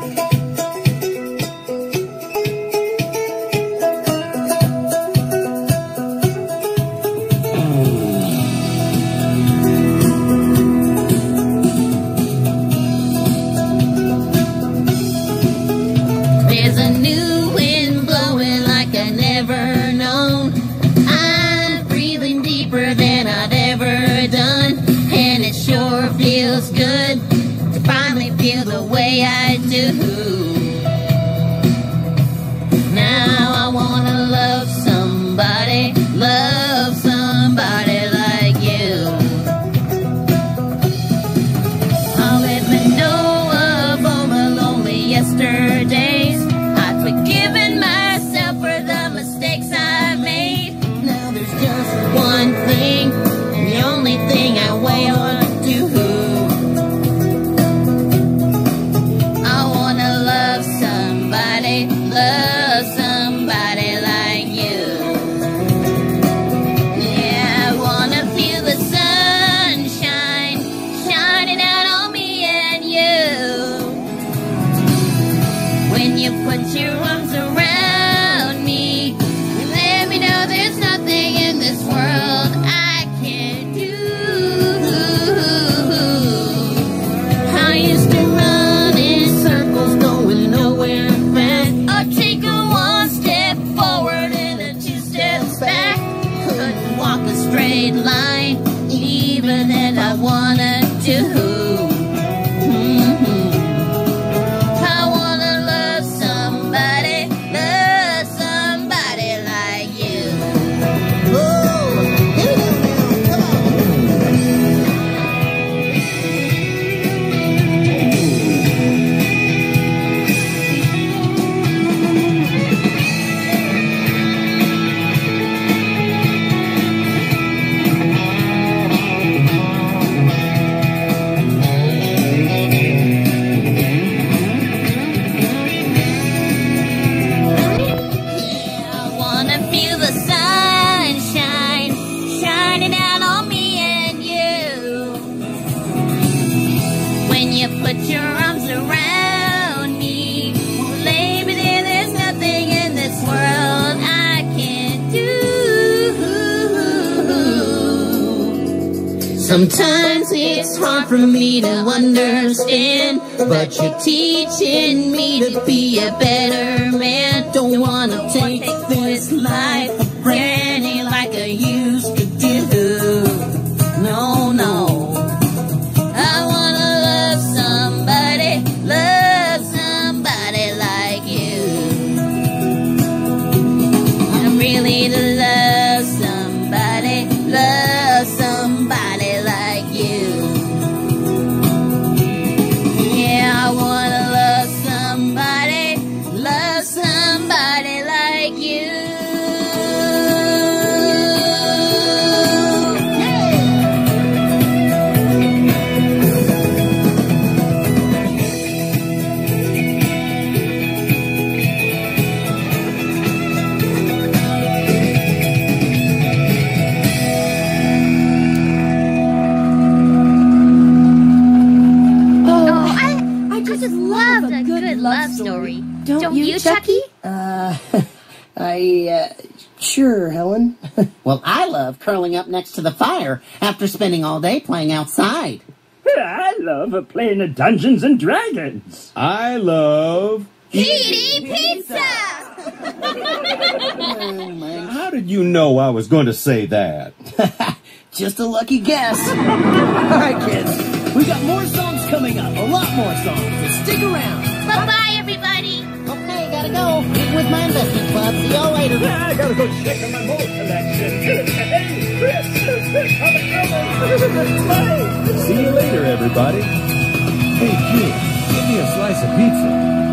There's a new wind blowing like I never known. I'm breathing deeper than I've ever done, and it sure feels good to finally feel the way I do. Now I wanna love somebody like you. I'll let me know of all the lonely yesterdays. I've forgiven myself for the mistakes I've made. Now there's just one thing, the only thing I want to do. I wanna love somebody like you. Yeah, I wanna feel the sunshine shining out on me and you. When you put your arms around me, you let me know there's nothing in this world I can't do. I used to run in circles going nowhere fast. I'd take a one step forward and a two steps back. Couldn't walk a straight line, even if I wanted to. I wanna love somebody like you. Ooh, here we go now, come I wanna feel the sunshine shining down on me and you. When you put your arms around me, lay me there, there's nothing in this world I can't do. Sometimes it's hard for me to understand, but you're teaching me to be a better man. Don't wanna take this life for granted like I used to do. No, no. I wanna love somebody like you. I'm really to love somebody like you. Yeah, I wanna love somebody like you. I just love a good love story. Don't you, Chucky? Sure, Helen. Well, I love curling up next to the fire after spending all day playing outside. I love playing Dungeons and Dragons. I love... Eating pizza! How did you know I was going to say that? Just a lucky guess. All right, kids. We got more songs coming up. A lot more songs. So stick around. Bye-bye, everybody. Okay, gotta go. Meet with my investment club. See y'all later. I gotta go check on my mold collection. Hey, Chris, See you later, everybody. Hey, kid, give me a slice of pizza.